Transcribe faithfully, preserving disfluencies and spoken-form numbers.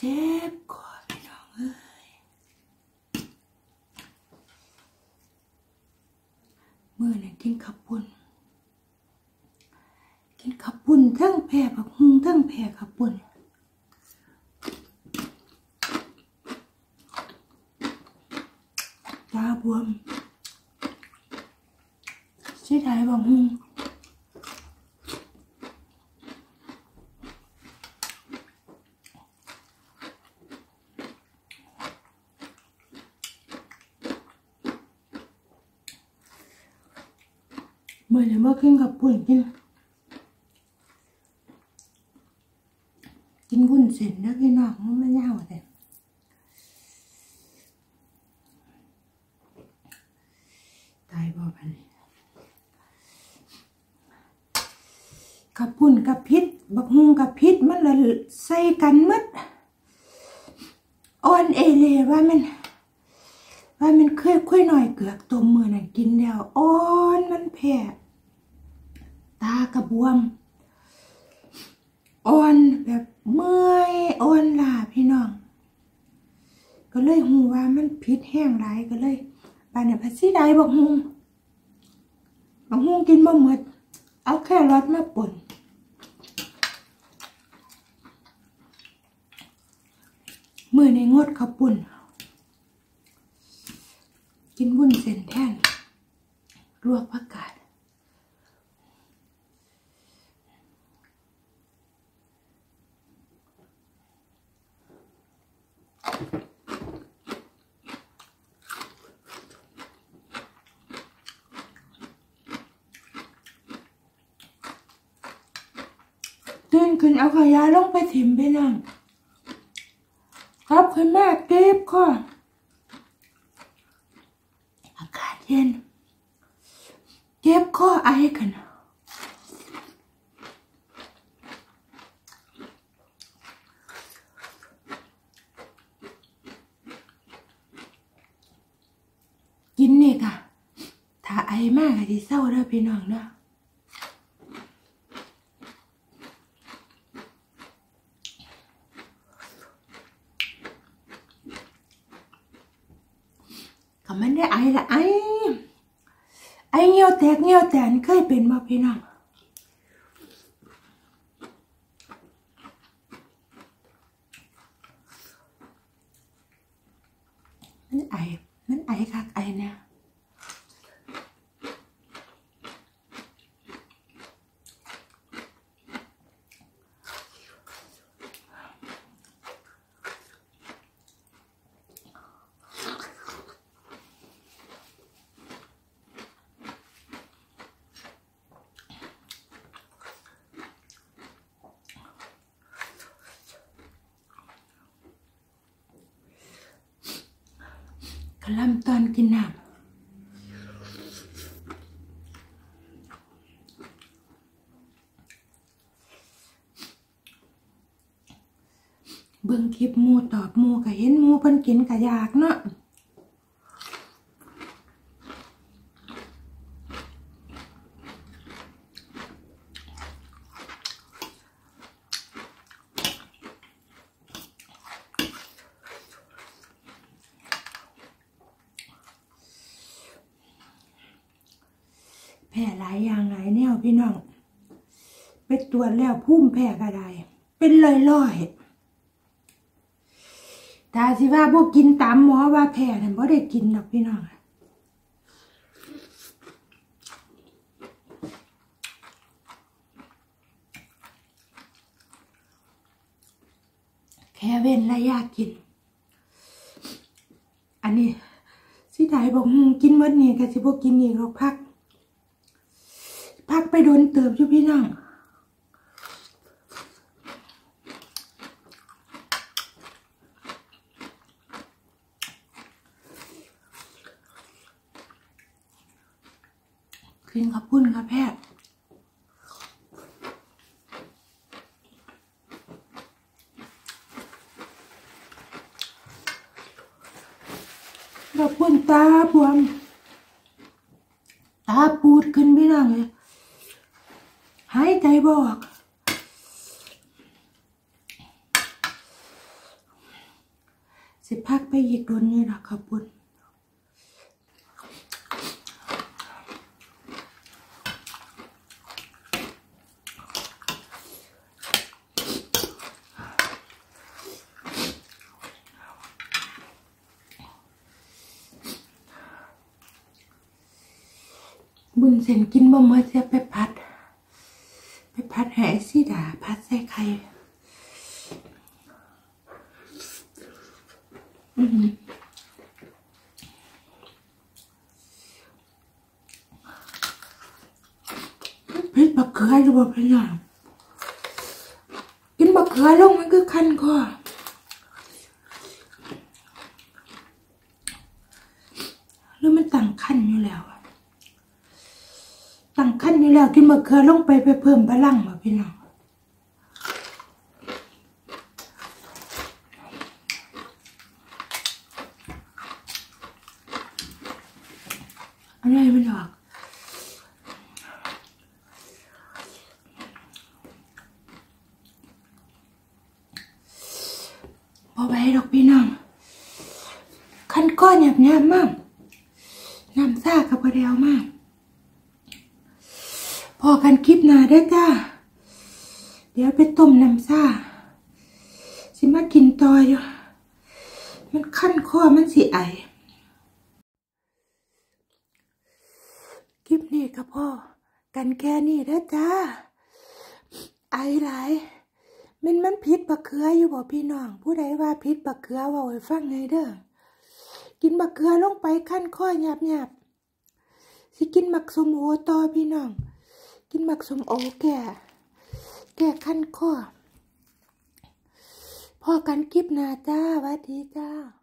เจ็บคอพี่น้องเอ้ยเมื่อนั้นกินข้าวปุ้นกินข้าวปุ้นทั้งแผ่ผักหุงทั้งแผ่ข้าวปุ้นตาบวมเสียดายผักหุงเมื่อไหร่มากินข้าวปุ้นกินกินวุ้นเส้นนะพี่น้องมันไม่ยาวเลยตายบ่พันข้าวปุ้นกับพิษบักฮุงกับพิษมันละใส่กันมัดอ่อนเอเลว่ามันว่ามันเคยค่อยหน่อยเกือกตัวมือน่ะกินแล้วอ่อนมันแพ้ตากระบวมอ่อนแบบเมื่อยอ่อนล้าพี่น้องก็เลยหูว่ามันพิษแห้งหลายก็เลยปานนี้พัดสิได้บักฮุงบักฮุงกินบ่หมดเอาแค่รสมาป่นมื้อนี้งดข้าวปุ้นกินวุ้นเส้นแทนลวกผักกาดตื่นขึ้นเอาขยะลงไปถิ่มไปนั่งครับขึ้นมาเก็บข้ออากาศเย็นเก็บข้อไอกันกินนี่ค่ะถ้าไอมากก็จะเศร้าเด้อพี่น้องเนาะก็มันได้ไอละไอไอเงี้ยวแตกเงี้ยวแตนเคยเป็นบ่พี่น้องมันไอมันไอคักไอเนี่ยกระลำตอนกินน้ำเบิ่งคลิปหมูตอบหมูก็เห็นหมูเพิ่นกินก็อยากเนาะแพ้หลายอย่างหลายแนวพี่น้องไปตรวจแล้วภูมิแพ้ก็ได้เป็นลอยๆแต่สิว่าพวกกินตามหมอว่าแพ้นั่นบ่ได้กินหรอกพี่น้องแค่เว้นระยะกินอันนี้สิได้บอกกินหมดนี่ก็สิบ่กินอีกหรอกพักพักไปโดนเติบอยู่พี่น้องกินข้าวปุ้นค่ะแพทย์ข้าวปุ้นตาบวมตาปูดขึ้นพี่น้องเลยหายใจบ่ออกสิพักไปอีกโดนนี่ล่ะข้าวปุ้นบุญเส้นกินบ่มื้อจะไปผัดไปผัดให้สิดาผัดใส่ไข่อือเผ็ดบักเขืออยู่บ่เป็นหยังกินบักเขือลงมันคือคันคอหรือมันตั้งคันอยู่แล้วตั้งคันอยู่แล้วกินบักเขือลงไปไปเพิ่มพลังบ่พี่น้องอะไรมันออกพอไปดอกพี่น้องคันก้อนหยาบหยาบมากน้ำซ่ากับกระเดียวมากพอกันคลิปหน้าได้จ้าเดี๋ยวไปต้มน้ำซ่าสิมากินต่ออยู่มันคันคอมันสิไอคลิปนี้กับพ่อกันแค่นี้นะจ้าไอหลายมันมันพิษบักเขืออยู่บ่พี่น้องผู้ใดว่าพิษบักเขือว่าให้ฟังไงเด้อกินบักเขือลงไปคันคอหยาบหยาบสิกินบักสมโอต่อพี่น้องกินบักสมโอแก่แก่คันคอพอกันคลิปหน้าจ้าสวัสดีจ้า